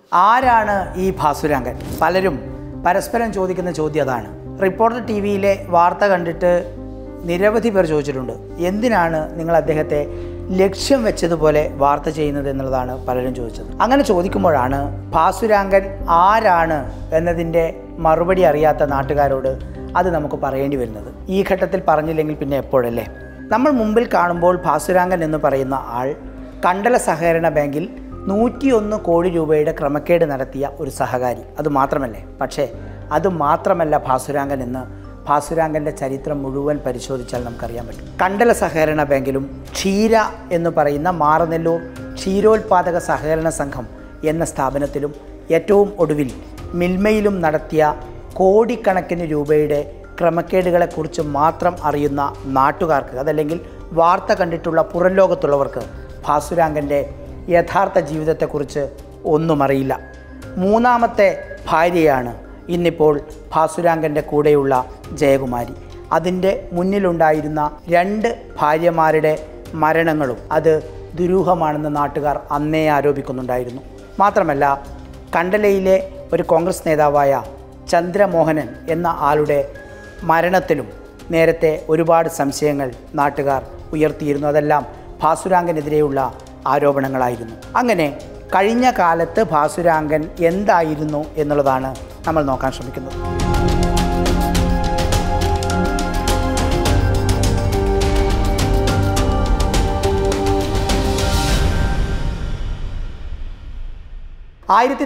ആരാണ് ഈ ഭാസുരാങ്കൻ? പലരും പരസ്പരം ചോദിക്കുന്ന ചോദ്യം അതാണ്. റിപ്പോർട്ടർ ടി വിയിലെ വാർത്ത കണ്ടിട്ട് നിരവധി പേർ ചോദിച്ചിട്ടുണ്ട്, എന്തിനാണ് നിങ്ങൾ അദ്ദേഹത്തെ ലക്ഷ്യം വെച്ചതുപോലെ വാർത്ത ചെയ്യുന്നത് എന്നുള്ളതാണ് പലരും ചോദിച്ചത്. അങ്ങനെ ചോദിക്കുമ്പോഴാണ് ഭാസുരാങ്കൻ ആരാണ് എന്നതിൻ്റെ മറുപടി അറിയാത്ത നാട്ടുകാരോട് അത് നമുക്ക് പറയേണ്ടി വരുന്നത്. ഈ ഘട്ടത്തിൽ പറഞ്ഞില്ലെങ്കിൽ പിന്നെ എപ്പോഴല്ലേ? നമ്മൾ മുമ്പിൽ കാണുമ്പോൾ ഭാസുരാങ്കൻ എന്ന് പറയുന്ന ആൾ കണ്ടല സഹകരണ ബാങ്കിൽ 101 കോടി രൂപയുടെ ക്രമക്കേട് നടത്തിയ ഒരു സഹകാരി. അതുമാത്രമല്ല ഭാസുരാങ്കൻ എന്ന് ഭാസുരാങ്കൻ്റെ ചരിത്രം മുഴുവൻ പരിശോധിച്ചാൽ നമുക്കറിയാൻ പറ്റും. കണ്ടല സഹകരണ ബാങ്കിലും ക്ഷീര എന്ന് പറയുന്ന മാറനെല്ലൂർ ക്ഷീരോത്പാദക സഹകരണ സംഘം എന്ന സ്ഥാപനത്തിലും ഏറ്റവും ഒടുവിൽ മിൽമയിലും നടത്തിയ കോടിക്കണക്കിന് രൂപയുടെ ക്രമക്കേടുകളെക്കുറിച്ച് മാത്രം അറിയുന്ന നാട്ടുകാർക്ക്, അതല്ലെങ്കിൽ വാർത്ത കണ്ടിട്ടുള്ള പുറം ലോകത്തുള്ളവർക്ക് ഭാസുരാങ്കൻ്റെ യഥാർത്ഥ ജീവിതത്തെക്കുറിച്ച് ഒന്നും അറിയില്ല. മൂന്നാമത്തെ ഭാര്യയാണ് ഇന്നിപ്പോൾ ഭാസുരാങ്കൻ്റെ കൂടെയുള്ള ജയകുമാരി. അതിൻ്റെ മുന്നിലുണ്ടായിരുന്ന 2 ഭാര്യമാരുടെ മരണങ്ങളും അത് ദുരൂഹമാണെന്ന് നാട്ടുകാർ അന്നേ ആരോപിക്കുന്നുണ്ടായിരുന്നു. മാത്രമല്ല, കണ്ടലയിലെ ഒരു കോൺഗ്രസ് നേതാവായ ചന്ദ്രമോഹനൻ എന്ന ആളുടെ മരണത്തിലും നേരത്തെ ഒരുപാട് സംശയങ്ങൾ നാട്ടുകാർ ഉയർത്തിയിരുന്നു. അതെല്ലാം ഭാസുരാങ്കനെതിരെയുള്ള ആരോപണങ്ങളായിരുന്നു. അങ്ങനെ കഴിഞ്ഞ കാലത്ത് ഭാസുരാങ്കൻ എന്തായിരുന്നു എന്നുള്ളതാണ് നമ്മൾ നോക്കാൻ ശ്രമിക്കുന്നത്. ആയിരത്തി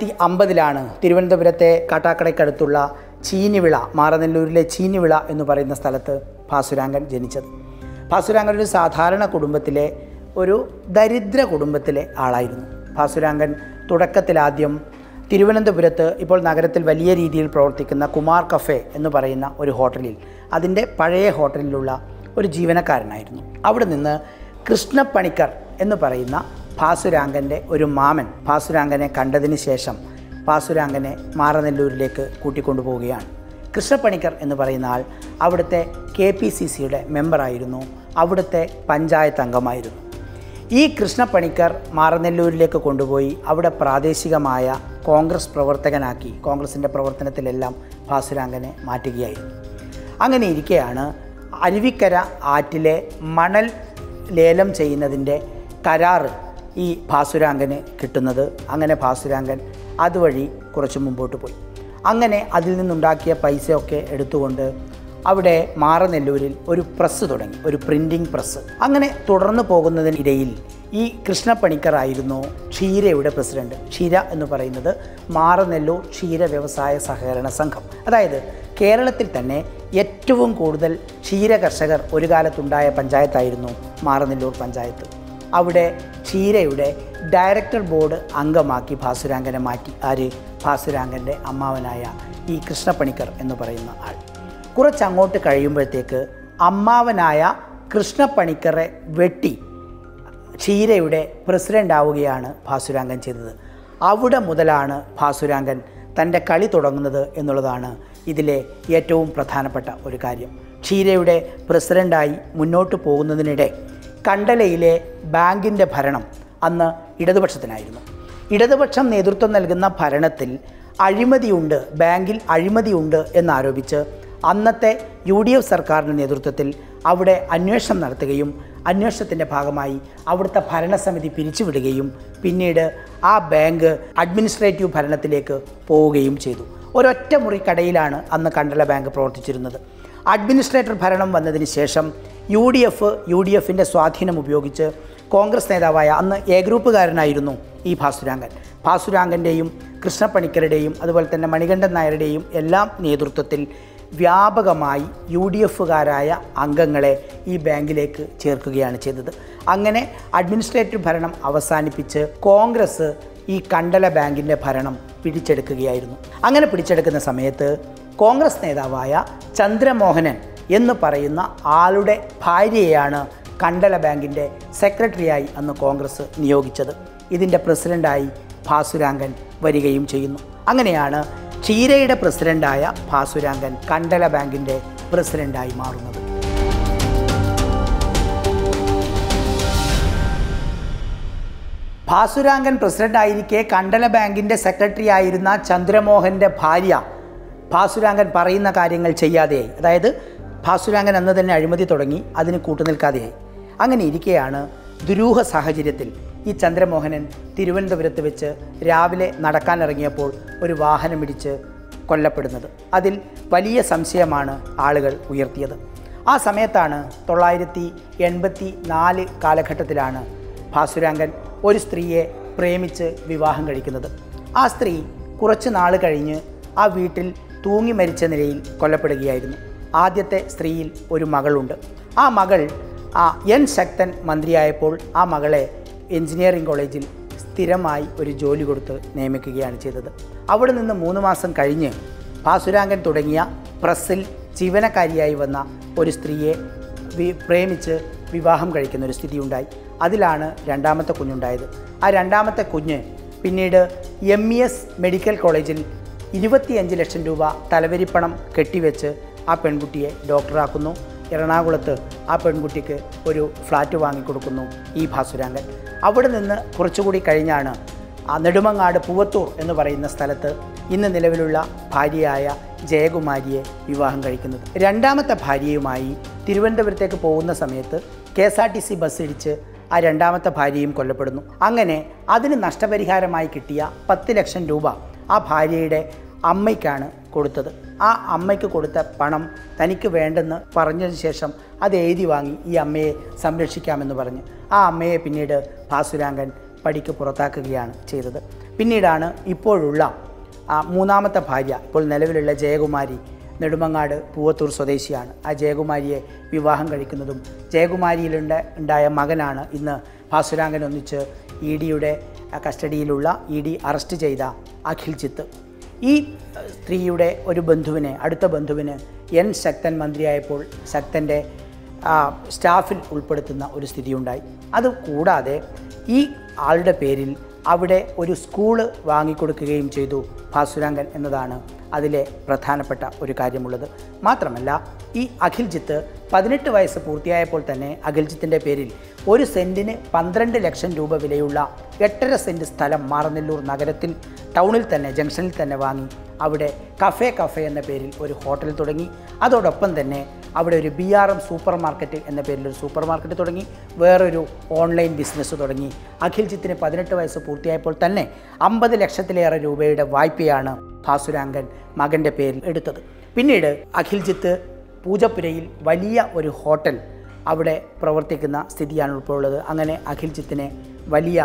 1950 തിരുവനന്തപുരത്തെ കാട്ടാക്കടയ്ക്കടുത്തുള്ള ചീനിവിള, മാറനെല്ലൂരിലെ ചീനിവിള എന്ന് പറയുന്ന സ്ഥലത്ത് ഭാസുരാങ്കൻ ജനിച്ചത്. ഭാസുരാങ്കൻ ഒരു സാധാരണ കുടുംബത്തിലെ ഒരു ദരിദ്ര കുടുംബത്തിലെ ആളായിരുന്നു. ഭാസുരാങ്കൻ തുടക്കത്തിലാദ്യം തിരുവനന്തപുരത്ത് ഇപ്പോൾ നഗരത്തിൽ വലിയ രീതിയിൽ പ്രവർത്തിക്കുന്ന കുമാർ കഫേ എന്ന് പറയുന്ന ഒരു ഹോട്ടലിൽ, അതിൻ്റെ പഴയ ഹോട്ടലിലുള്ള ഒരു ജീവനക്കാരനായിരുന്നു. അവിടെ നിന്ന് കൃഷ്ണപ്പണിക്കർ എന്ന് പറയുന്ന ഭാസുരാങ്കൻ്റെ ഒരു മാമൻ ഭാസുരാങ്കനെ കണ്ടതിന് ശേഷം ഭാസുരാങ്കനെ മാറനെല്ലൂരിലേക്ക് കൂട്ടിക്കൊണ്ടുപോവുകയാണ്. കൃഷ്ണപ്പണിക്കർ എന്ന് പറയുന്ന ആൾ അവിടുത്തെ KPCCയുടെ മെമ്പറായിരുന്നു, അവിടുത്തെ പഞ്ചായത്ത് അംഗമായിരുന്നു. ഈ കൃഷ്ണപ്പണിക്കർ മാറനെല്ലൂരിലേക്ക് കൊണ്ടുപോയി അവിടെ പ്രാദേശികമായ കോൺഗ്രസ് പ്രവർത്തകനാക്കി കോൺഗ്രസിൻ്റെ പ്രവർത്തനത്തിലെല്ലാം ഭാസുരാങ്കനെ മാറ്റുകയായിരുന്നു. അങ്ങനെ ഇരിക്കെയാണ് അരുവിക്കര ആറ്റിലെ മണൽ ലേലം ചെയ്യുന്നതിൻ്റെ കരാറ് ഈ ഭാസുരാങ്കന് കിട്ടുന്നത്. അങ്ങനെ ഭാസുരാങ്കൻ അതുവഴി കുറച്ച് മുമ്പോട്ട് പോയി. അങ്ങനെ അതിൽ നിന്നുണ്ടാക്കിയ പൈസയൊക്കെ എടുത്തുകൊണ്ട് അവിടെ മാറനെല്ലൂരിൽ ഒരു പ്രസ് തുടങ്ങി, ഒരു പ്രിൻറ്റിംഗ് പ്രസ്. അങ്ങനെ തുടർന്ന് പോകുന്നതിനിടയിൽ ഈ കൃഷ്ണപ്പണിക്കറായിരുന്നു ക്ഷീരയുടെ പ്രസിഡന്റ്. ക്ഷീര എന്ന് പറയുന്നത് മാറനെല്ലൂർ ക്ഷീര വ്യവസായ സഹകരണ സംഘം. അതായത് കേരളത്തിൽ തന്നെ ഏറ്റവും കൂടുതൽ ക്ഷീര കർഷകർ ഒരു കാലത്തുണ്ടായ പഞ്ചായത്തായിരുന്നു മാറനെല്ലൂർ പഞ്ചായത്ത്. അവിടെ ക്ഷീരയുടെ ഡയറക്ടർ ബോർഡ് അംഗമാക്കി ഭാസുരാങ്കനെ മാറ്റി. ഭാസുരാങ്കൻ്റെ അമ്മാവനായ ഈ കൃഷ്ണപ്പണിക്കർ എന്ന് പറയുന്ന ആൾ. കുറച്ചങ്ങോട്ട് കഴിയുമ്പോഴത്തേക്ക് അമ്മാവനായ കൃഷ്ണപ്പണിക്കറെ വെട്ടി ക്ഷീരയുടെ പ്രസിഡൻ്റ് ആവുകയാണ് ഭാസുരാങ്കൻ ചെയ്തത്. അവിടെ മുതലാണ് ഭാസുരാങ്കൻ തൻ്റെ കളി തുടങ്ങുന്നത് എന്നുള്ളതാണ് ഇതിലെ ഏറ്റവും പ്രധാനപ്പെട്ട ഒരു കാര്യം. ക്ഷീരയുടെ പ്രസിഡൻ്റായി മുന്നോട്ട് പോകുന്നതിനിടെ കണ്ടലയിലെ ബാങ്കിൻ്റെ ഭരണം അന്ന് ഇടതുപക്ഷത്തിനായിരുന്നു. ഇടതുപക്ഷം നേതൃത്വം നൽകുന്ന ഭരണത്തിൽ അഴിമതിയുണ്ട്, ബാങ്കിൽ അഴിമതിയുണ്ട് എന്നാരോപിച്ച് അന്നത്തെ UDF സർക്കാരിൻ്റെ നേതൃത്വത്തിൽ അവിടെ അന്വേഷണം നടത്തുകയും അന്വേഷണത്തിൻ്റെ ഭാഗമായി അവിടുത്തെ ഭരണസമിതി പിരിച്ചുവിടുകയും പിന്നീട് ആ ബാങ്ക് അഡ്മിനിസ്ട്രേറ്റീവ് ഭരണത്തിലേക്ക് പോവുകയും ചെയ്തു. ഒരൊറ്റ മുറി കടയിലാണ് അന്ന് കണ്ടല ബാങ്ക് പ്രവർത്തിച്ചിരുന്നത്. അഡ്മിനിസ്ട്രേറ്റർ ഭരണം വന്നതിന് ശേഷം UDFൻ്റെ സ്വാധീനം ഉപയോഗിച്ച് കോൺഗ്രസ് നേതാവായ അന്ന് A ഗ്രൂപ്പുകാരനായിരുന്നു ഈ ഭാസുരാങ്കൻ്റെയും കൃഷ്ണപ്പണിക്കരുടെയും അതുപോലെ തന്നെ മണികണ്ഠൻ നായരുടെയും എല്ലാം നേതൃത്വത്തിൽ വ്യാപകമായി UDFകാരായ അംഗങ്ങളെ ഈ ബാങ്കിലേക്ക് ചേർക്കുകയാണ് ചെയ്തത്. അങ്ങനെ അഡ്മിനിസ്ട്രേറ്റീവ് ഭരണം അവസാനിപ്പിച്ച് കോൺഗ്രസ് ഈ കണ്ടല ബാങ്കിൻ്റെ ഭരണം പിടിച്ചെടുക്കുകയായിരുന്നു. അങ്ങനെ പിടിച്ചെടുക്കുന്ന സമയത്ത് കോൺഗ്രസ് നേതാവായ ചന്ദ്രമോഹനൻ എന്ന് പറയുന്ന ആളുടെ ഭാര്യയെയാണ് കണ്ടല ബാങ്കിൻ്റെ സെക്രട്ടറിയായി അന്ന് കോൺഗ്രസ് നിയോഗിച്ചത്. ഇതിൻ്റെ പ്രസിഡൻ്റായി ഭാസുരാങ്കൻ വരികയും ചെയ്യുന്നു. അങ്ങനെയാണ് ക്ഷീരയുടെ പ്രസിഡൻ്റായ ഭാസുരാങ്കൻ കണ്ടല ബാങ്കിൻ്റെ പ്രസിഡൻ്റായി മാറുന്നത്. ഭാസുരാങ്കൻ പ്രസിഡൻ്റായിരിക്കെ കണ്ടല ബാങ്കിൻ്റെ സെക്രട്ടറി ആയിരുന്ന ചന്ദ്രമോഹൻ്റെ ഭാര്യ ഭാസുരാങ്കൻ പറയുന്ന കാര്യങ്ങൾ ചെയ്യാതെയായി. അതായത് ഭാസുരാങ്കൻ അന്ന് തന്നെ അഴിമതി തുടങ്ങി, അതിന് കൂട്ടുനിൽക്കാതെയായി. അങ്ങനെ ഇരിക്കെയാണ് ദുരൂഹ സാഹചര്യത്തിൽ ഈ ചന്ദ്രമോഹനൻ തിരുവനന്തപുരത്ത് വെച്ച് രാവിലെ നടക്കാനിറങ്ങിയപ്പോൾ ഒരു വാഹനമിടിച്ച് കൊല്ലപ്പെടുന്നത്. അതിൽ വലിയ സംശയമാണ് ആളുകൾ ഉയർത്തിയത്. ആ സമയത്താണ് 1984 കാലഘട്ടത്തിലാണ് ഭാസുരാങ്കൻ ഒരു സ്ത്രീയെ പ്രേമിച്ച് വിവാഹം കഴിക്കുന്നത്. ആ സ്ത്രീ കുറച്ച് നാൾ കഴിഞ്ഞ് ആ വീട്ടിൽ തൂങ്ങി മരിച്ച നിലയിൽ കൊല്ലപ്പെടുകയായിരുന്നു. ആദ്യത്തെ സ്ത്രീയിൽ ഒരു മകളുണ്ട്. ആ മകൾ എൻ ശക്തൻ മന്ത്രിയായപ്പോൾ ആ മകളെ എഞ്ചിനീയറിംഗ് കോളേജിൽ സ്ഥിരമായി ഒരു ജോലി കൊടുത്ത് നിയമിക്കുകയാണ് ചെയ്തത്. അവിടെ നിന്ന് 3 മാസം കഴിഞ്ഞ് ഭാസുരാങ്കൻ തുടങ്ങിയ പ്രസ്സിൽ ജീവനക്കാരിയായി വന്ന ഒരു സ്ത്രീയെ പ്രേമിച്ച് വിവാഹം കഴിക്കുന്ന ഒരു സ്ഥിതി ഉണ്ടായി. അതിലാണ് രണ്ടാമത്തെ കുഞ്ഞുണ്ടായത്. ആ രണ്ടാമത്തെ കുഞ്ഞ് പിന്നീട് MES മെഡിക്കൽ കോളേജിൽ 25 ലക്ഷം രൂപ തലവരിപ്പണം കെട്ടിവെച്ച് ആ പെൺകുട്ടിയെ ഡോക്ടറാക്കുന്നു. എറണാകുളത്ത് ആ പെൺകുട്ടിക്ക് ഒരു ഫ്ലാറ്റ് വാങ്ങിക്കൊടുക്കുന്നു ഈ ഭാസുരാങ്കൻ. അവിടെ നിന്ന് കുറച്ചുകൂടി കഴിഞ്ഞാണ് നെടുമങ്ങാട് പൂവത്തൂർ എന്ന് പറയുന്ന സ്ഥലത്ത് ഇന്ന് നിലവിലുള്ള ഭാര്യയായ ജയകുമാരിയെ വിവാഹം കഴിക്കുന്നത്. രണ്ടാമത്തെ ഭാര്യയുമായി തിരുവനന്തപുരത്തേക്ക് പോകുന്ന സമയത്ത് KSRTC ബസ് ഇടിച്ച് ആ രണ്ടാമത്തെ ഭാര്യയും കൊല്ലപ്പെടുന്നു. അങ്ങനെ അതിന് നഷ്ടപരിഹാരമായി കിട്ടിയ 10 ലക്ഷം രൂപ ആ ഭാര്യയുടെ അമ്മയ്ക്കാണ് കൊടുത്തത്. ആ അമ്മയ്ക്ക് കൊടുത്ത പണം തനിക്ക് വേണ്ടെന്ന് പറഞ്ഞതിന് ശേഷം അത് എഴുതി വാങ്ങി ഈ അമ്മയെ സംരക്ഷിക്കാമെന്ന് പറഞ്ഞ് ആ അമ്മയെ പിന്നീട് ഭാസുരാങ്കൻ പടിക്ക് പുറത്താക്കുകയാണ് ചെയ്തത്. പിന്നീടാണ് ഇപ്പോഴുള്ള മൂന്നാമത്തെ ഭാര്യ, ഇപ്പോൾ നിലവിലുള്ള ജയകുമാരി, നെടുമങ്ങാട് പൂവത്തൂർ സ്വദേശിയാണ്. ആ ജയകുമാരിയെ വിവാഹം കഴിക്കുന്നതും ജയകുമാരിയിലുണ്ടായ മകനാണ് ഇന്ന് ഭാസുരാങ്കൻ ഒന്നിച്ച് EDയുടെ കസ്റ്റഡിയിലുള്ള ED അറസ്റ്റ് ചെയ്ത അഖിൽജിത്ത്. ഈ സ്ത്രീയുടെ ഒരു ബന്ധുവിനെ, അടുത്ത ബന്ധുവിന് എൻ ശക്തൻ മന്ത്രിയായപ്പോൾ ശക്തൻ്റെ സ്റ്റാഫിൽ ഉൾപ്പെടുത്തുന്ന ഒരു സ്ഥിതിയുണ്ടായി. അതുകൂടാതെ ഈ ആളുടെ പേരിൽ അവിടെ ഒരു സ്കൂള് വാങ്ങിക്കൊടുക്കുകയും ചെയ്തു ഭാസുരാങ്കൻ എന്നതാണ് അതിലെ പ്രധാനപ്പെട്ട ഒരു കാര്യമുള്ളത്. മാത്രമല്ല ഈ അഖിൽജിത്ത് 18 വയസ്സ് പൂർത്തിയായപ്പോൾ തന്നെ അഖിൽജിത്തിൻ്റെ പേരിൽ 1 സെൻറ്റിന് 12 ലക്ഷം രൂപ വിലയുള്ള 8.5 സെൻറ്റ് സ്ഥലം മാറനെല്ലൂർ നഗരത്തിൽ ടൗണിൽ തന്നെ ജംഗ്ഷനിൽ തന്നെ വാങ്ങി അവിടെ കഫേ എന്ന പേരിൽ ഒരു ഹോട്ടൽ തുടങ്ങി. അതോടൊപ്പം തന്നെ അവിടെ ഒരു BRM സൂപ്പർ മാർക്കറ്റ് എന്ന പേരിൽ ഒരു സൂപ്പർ മാർക്കറ്റ് തുടങ്ങി, വേറൊരു ഓൺലൈൻ ബിസിനസ് തുടങ്ങി. അഖിൽജിത്തിന് 18 വയസ്സ് പൂർത്തിയായപ്പോൾ തന്നെ 50 ലക്ഷത്തിലേറെ രൂപയുടെ വായ്പയാണ് ഭാസുരാങ്കൻ മകൻ്റെ പേരിൽ എടുത്തത്. പിന്നീട് അഖിൽജിത്ത് പൂജപ്പുരയിൽ വലിയ ഒരു ഹോട്ടൽ അവിടെ പ്രവർത്തിക്കുന്ന സ്ഥിതിയാണ് ഇപ്പോൾ ഉള്ളത്. അങ്ങനെ അഖിൽജിത്തിനെ വലിയ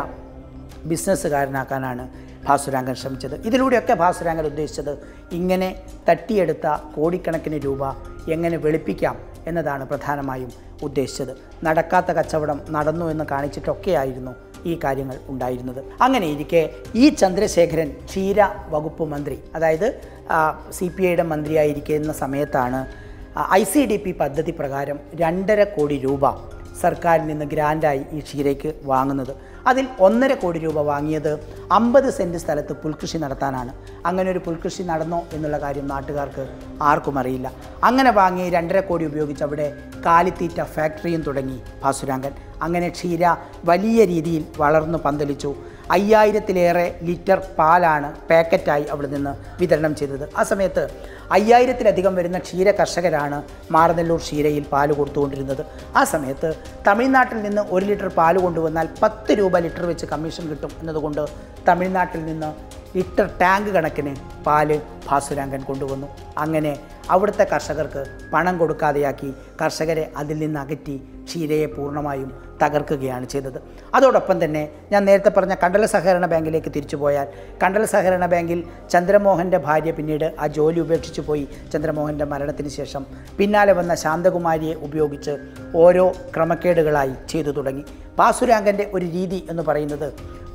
ബിസിനസ്സുകാരനാക്കാനാണ് ഭാസുരാങ്കൻ ശ്രമിച്ചത്. ഇതിലൂടെയൊക്കെ ഭാസുരാങ്കൻ ഉദ്ദേശിച്ചത് ഇങ്ങനെ തട്ടിയെടുത്ത കോടിക്കണക്കിന് രൂപ എങ്ങനെ വെളുപ്പിക്കാം എന്നതാണ് പ്രധാനമായും ഉദ്ദേശിച്ചത്. നടക്കാത്ത കച്ചവടം നടന്നു എന്ന് കാണിച്ചിട്ടൊക്കെയായിരുന്നു ഈ കാര്യങ്ങൾ ഉണ്ടായിരുന്നത്. അങ്ങനെ ഇരിക്കെ ഈ ചന്ദ്രശേഖരൻ ക്ഷീര വകുപ്പ് മന്ത്രി, അതായത് CPIയുടെ മന്ത്രിയായിരിക്കുന്ന സമയത്താണ് ICDP പദ്ധതി പ്രകാരം 2.5 കോടി രൂപ സർക്കാരിൽ നിന്ന് ഗ്രാൻഡായി ഈ ക്ഷീരയ്ക്ക് വാങ്ങുന്നത്. അതിൽ 1.5 കോടി രൂപ വാങ്ങിയത് 50 സെൻറ്റ് സ്ഥലത്ത് പുൽകൃഷി നടത്താനാണ്. അങ്ങനെ ഒരു പുൽകൃഷി നടന്നോ എന്നുള്ള കാര്യം നാട്ടുകാർക്ക് ആർക്കും അറിയില്ല. അങ്ങനെ വാങ്ങി 2.5 കോടി ഉപയോഗിച്ച് അവിടെ കാലിത്തീറ്റ ഫാക്ടറിയും തുടങ്ങി ഭാസുരാങ്കൻ. അങ്ങനെ ക്ഷീര വലിയ രീതിയിൽ വളർന്നു പന്തലിച്ചു. 5000-ലേറെ ലിറ്റർ പാലാണ് പാക്കറ്റായി അവിടെ നിന്ന് വിതരണം ചെയ്തത്. ആ സമയത്ത് 5000-ലധികം വരുന്ന ക്ഷീര കർഷകരാണ് മാറനെല്ലൂർ ക്ഷീരയിൽ പാല് കൊടുത്തുകൊണ്ടിരുന്നത്. ആ സമയത്ത് തമിഴ്നാട്ടിൽ നിന്ന് 1 ലിറ്റർ പാല് കൊണ്ടുവന്നാൽ 10 രൂപ ലിറ്റർ വെച്ച് കമ്മീഷൻ കിട്ടും എന്നതുകൊണ്ട് തമിഴ്നാട്ടിൽ നിന്ന് ലിറ്റർ ടാങ്ക് കണക്കിന് പാല് ഭാസുരാങ്കൻ കൊണ്ടുവന്നു. അങ്ങനെ അവിടുത്തെ കർഷകർക്ക് പണം കൊടുക്കാതെയാക്കി കർഷകരെ അതിൽ നിന്ന് അകറ്റി ക്ഷീരയെ പൂർണ്ണമായും തകർക്കുകയാണ് ചെയ്തത്. അതോടൊപ്പം തന്നെ ഞാൻ നേരത്തെ പറഞ്ഞ കണ്ടല സഹകരണ ബാങ്കിലേക്ക് തിരിച്ചു പോയാൽ, കണ്ടല സഹകരണ ബാങ്കിൽ ചന്ദ്രമോഹൻ്റെ ഭാര്യ പിന്നീട് ആ ജോലി ഉപേക്ഷിച്ചു പോയി. ചന്ദ്രമോഹൻ്റെ മരണത്തിന് ശേഷം പിന്നാലെ വന്ന ശാന്തകുമാരിയെ ഉപയോഗിച്ച് ഓരോ ക്രമക്കേടുകളായി ചെയ്തു തുടങ്ങി. ഭാസുരാങ്കൻ്റെ ഒരു രീതി എന്ന് പറയുന്നത്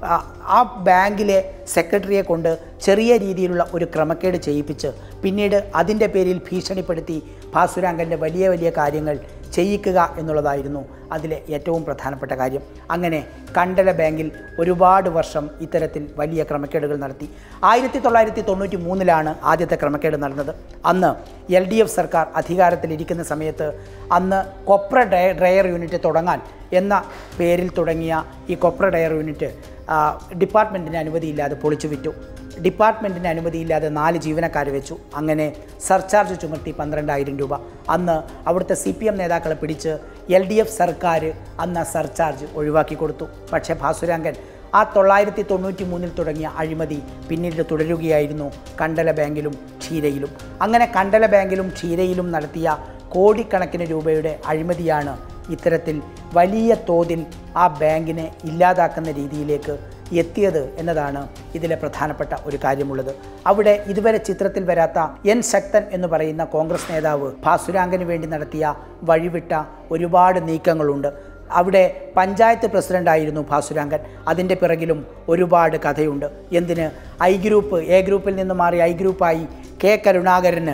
ആ ബാങ്കിലെ സെക്രട്ടറിയെ കൊണ്ട് ചെറിയ രീതിയിലുള്ള ഒരു ക്രമക്കേട് ചെയ്യിപ്പിച്ച് പിന്നീട് അതിൻ്റെ പേരിൽ ഭീഷണിപ്പെടുത്തി ഭാസുരാങ്കൻ്റെ വലിയ വലിയ കാര്യങ്ങൾ ചെയ്യിക്കുക എന്നുള്ളതായിരുന്നു അതിലെ ഏറ്റവും പ്രധാനപ്പെട്ട കാര്യം. അങ്ങനെ കണ്ടല ബാങ്കിൽ ഒരുപാട് വർഷം ഇത്തരത്തിൽ വലിയ ക്രമക്കേടുകൾ നടത്തി. 1993 ആദ്യത്തെ ക്രമക്കേട് നടന്നത്. അന്ന് LDF സർക്കാർ അധികാരത്തിലിരിക്കുന്ന സമയത്ത് അന്ന് കൊപ്ര ഡ്രയർ യൂണിറ്റ് തുടങ്ങാൻ എന്ന പേരിൽ തുടങ്ങിയ ഈ കൊപ്ര ഡ്രയർ യൂണിറ്റ് ഡിപ്പാർട്ട്മെൻറ്റിന് അനുമതിയില്ലാതെ പൊളിച്ചു വിറ്റു. ഡിപ്പാർട്ട്മെൻറ്റിന് അനുമതിയില്ലാതെ 4 ജീവനക്കാരെ വെച്ചു. അങ്ങനെ സർചാർജ് ചുമത്തി 12,000 രൂപ. അന്ന് അവിടുത്തെ CPM നേതാക്കളെ പിടിച്ച് LDF സർക്കാർ അന്ന് സർചാർജ് ഒഴിവാക്കി കൊടുത്തു. പക്ഷേ ഭാസുരാങ്കൻ ആ 993 തുടങ്ങിയ അഴിമതി പിന്നീട് തുടരുകയായിരുന്നു കണ്ടല ബാങ്കിലും ക്ഷീരയിലും. അങ്ങനെ കണ്ടല ബാങ്കിലും ക്ഷീരയിലും നടത്തിയ കോടിക്കണക്കിന് രൂപയുടെ അഴിമതിയാണ് ഇത്തരത്തിൽ വലിയ തോതിൽ ആ ബാങ്കിനെ ഇല്ലാതാക്കുന്ന രീതിയിലേക്ക് എത്തിയത് എന്നതാണ് ഇതിലെ പ്രധാനപ്പെട്ട ഒരു കാര്യമുള്ളത്. അവിടെ ഇതുവരെ ചിത്രത്തിൽ വരാത്ത എൻ ശക്തൻ എന്ന് പറയുന്ന കോൺഗ്രസ് നേതാവ് ഭാസുരാങ്കന് വേണ്ടി നടത്തിയ വഴിവിട്ട ഒരുപാട് നീക്കങ്ങളുണ്ട്. അവിടെ പഞ്ചായത്ത് പ്രസിഡൻ്റായിരുന്നു ഭാസുരാങ്കൻ. അതിൻ്റെ പിറകിലും ഒരുപാട് കഥയുണ്ട്. എന്തിന് എ ഗ്രൂപ്പിൽ നിന്ന് മാറി I ഗ്രൂപ്പായി കെ കരുണാകരന്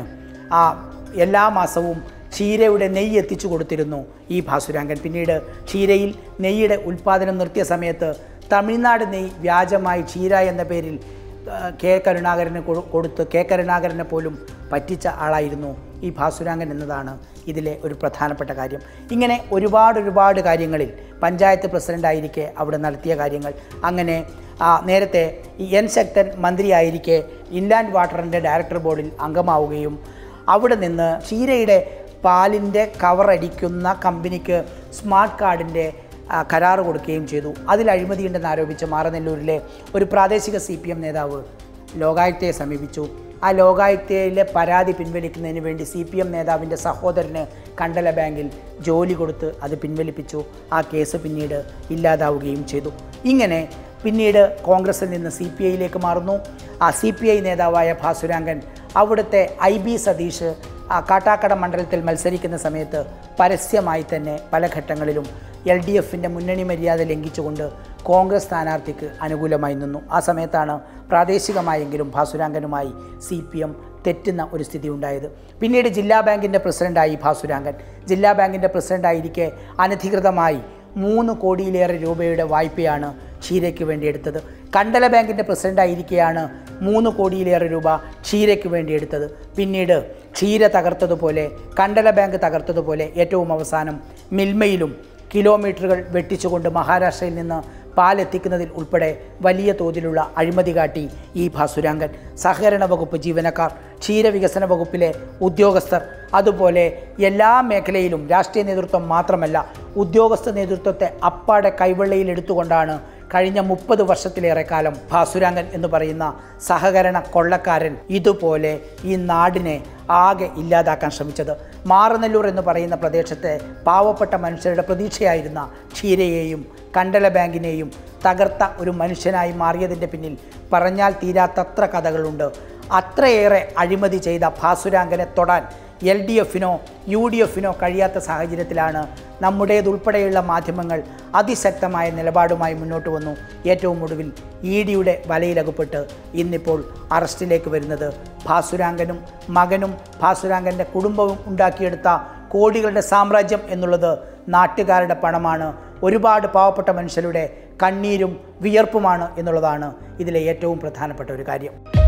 എല്ലാ മാസവും ക്ഷീരയുടെ നെയ്യ് എത്തിച്ചു കൊടുത്തിരുന്നു ഈ ഭാസുരാങ്കൻ. പിന്നീട് ക്ഷീരയിൽ നെയ്യുടെ ഉൽപ്പാദനം നിർത്തിയ സമയത്ത് തമിഴ്നാട് നെയ്യ് വ്യാജമായി ക്ഷീര എന്ന പേരിൽ കെ കരുണാകരന് കൊടുത്ത് കെ കരുണാകരനെ പോലും പറ്റിച്ച ആളായിരുന്നു ഈ ഭാസുരാങ്കൻ എന്നതാണ് ഇതിലെ ഒരു പ്രധാനപ്പെട്ട കാര്യം. ഇങ്ങനെ ഒരുപാട് കാര്യങ്ങളിൽ പഞ്ചായത്ത് പ്രസിഡൻ്റായിരിക്കെ അവിടെ നടത്തിയ കാര്യങ്ങൾ. അങ്ങനെ നേരത്തെ ഈ എൻ ശക്തൻ മന്ത്രിയായിരിക്കെ ഇൻലാൻഡ് വാട്ടറിൻ്റെ ഡയറക്ടർ ബോർഡിൽ അംഗമാവുകയും അവിടെ നിന്ന് ക്ഷീരയുടെ പാലിൻ്റെ കവറടിക്കുന്ന കമ്പനിക്ക് സ്മാർട്ട് കാർഡിൻ്റെ കരാറ് കൊടുക്കുകയും ചെയ്തു. അതിൽ അഴിമതിയുണ്ടെന്ന് ആരോപിച്ച് മാറനെല്ലൂരിലെ ഒരു പ്രാദേശിക CPM നേതാവ് ലോകായുക്തയെ സമീപിച്ചു. ആ ലോകായുക്തയിലെ പരാതി പിൻവലിക്കുന്നതിന് വേണ്ടി CPM നേതാവിൻ്റെ സഹോദരന് കണ്ടല ബാങ്കിൽ ജോലി കൊടുത്ത് അത് പിൻവലിപ്പിച്ചു. ആ കേസ് പിന്നീട് ഇല്ലാതാവുകയും ചെയ്തു. ഇങ്ങനെ പിന്നീട് കോൺഗ്രസിൽ നിന്ന് CPIയിലേക്ക് മാറുന്നു. ആ CPI നേതാവായ ഭാസുരാങ്കൻ അവിടുത്തെ IB സതീഷ് കാട്ടാക്കട മണ്ഡലത്തിൽ മത്സരിക്കുന്ന സമയത്ത് പരസ്യമായി തന്നെ പല ഘട്ടങ്ങളിലും LDFൻ്റെ മുന്നണി മര്യാദ ലംഘിച്ചുകൊണ്ട് കോൺഗ്രസ് സ്ഥാനാർത്ഥിക്ക് അനുകൂലമായി നിന്നു. ആ സമയത്താണ് പ്രാദേശികമായെങ്കിലും ഭാസുരാങ്കനുമായി CPM തെറ്റുന്ന ഒരു സ്ഥിതി ഉണ്ടായത്. പിന്നീട് ജില്ലാ ബാങ്കിൻ്റെ പ്രസിഡൻ്റായി ഭാസുരാങ്കൻ. ജില്ലാ ബാങ്കിൻ്റെ പ്രസിഡൻ്റായിരിക്കെ അനധികൃതമായി 3 കോടിയിലേറെ രൂപയുടെ വായ്പയാണ് ക്ഷീരയ്ക്ക് വേണ്ടി എടുത്തത്. കണ്ടല ബാങ്കിൻ്റെ പ്രസിഡൻ്റായിരിക്കെയാണ് 3 കോടിയിലേറെ രൂപ ക്ഷീരയ്ക്ക് വേണ്ടി എടുത്തത്. പിന്നീട് ക്ഷീര തകർത്തതുപോലെ കണ്ടല ബാങ്ക് തകർത്തതുപോലെ ഏറ്റവും അവസാനം മിൽമയിലും കിലോമീറ്ററുകൾ വെട്ടിച്ചുകൊണ്ട് മഹാരാഷ്ട്രയിൽ നിന്ന് പാലെത്തിക്കുന്നതിൽ ഉൾപ്പെടെ വലിയ തോതിലുള്ള അഴിമതി കാട്ടി ഈ ഭാസുരാങ്കൻ. സഹകരണ വകുപ്പ് ജീവനക്കാർ, ക്ഷീരവികസന വകുപ്പിലെ ഉദ്യോഗസ്ഥർ, അതുപോലെ എല്ലാ മേഖലയിലും രാഷ്ട്രീയ നേതൃത്വം മാത്രമല്ല ഉദ്യോഗസ്ഥ നേതൃത്വത്തെ അപ്പാടെ കൈവെള്ളയിൽ എടുത്തുകൊണ്ടാണ് കഴിഞ്ഞ 30 വർഷത്തിലേറെ കാലം ഭാസുരാങ്കൻ എന്ന് പറയുന്ന സഹകരണ കൊള്ളക്കാരൻ ഇതുപോലെ ഈ നാടിനെ ആകെ ഇല്ലാതാക്കാൻ ശ്രമിച്ചത്. മാറനെല്ലൂർ എന്ന് പറയുന്ന പ്രദേശത്തെ പാവപ്പെട്ട മനുഷ്യരുടെ പ്രതീക്ഷയായിരുന്ന ക്ഷീരയെയും കണ്ടല ബാങ്കിനെയും തകർത്ത ഒരു മനുഷ്യനായി മാറിയതിൻ്റെ പിന്നിൽ പറഞ്ഞാൽ തീരാത്തത്ര കഥകളുണ്ട്. അത്രയേറെ അഴിമതി ചെയ്ത ഭാസുരാങ്കനെ തൊടാൻ LDFനോ UDFനോ കഴിയാത്ത സാഹചര്യത്തിലാണ് നമ്മുടേതുൾപ്പെടെയുള്ള മാധ്യമങ്ങൾ അതിശക്തമായ നിലപാടുമായി മുന്നോട്ട് വന്നു. ഏറ്റവും ഒടുവിൽ EDയുടെ വലയിലകപ്പെട്ട് ഇന്നിപ്പോൾ അറസ്റ്റിലേക്ക് വരുന്നത് ഭാസുരാങ്കനും മകനും ഭാസുരാങ്കൻ്റെ കുടുംബവും ഉണ്ടാക്കിയെടുത്ത കോടികളുടെ സാമ്രാജ്യം എന്നുള്ളത് നാട്ടുകാരുടെ പണമാണ്. ഒരുപാട് പാവപ്പെട്ട മനുഷ്യരുടെ കണ്ണീരും വിയർപ്പുമാണ് എന്നുള്ളതാണ് ഇതിലെ ഏറ്റവും പ്രധാനപ്പെട്ട ഒരു കാര്യം.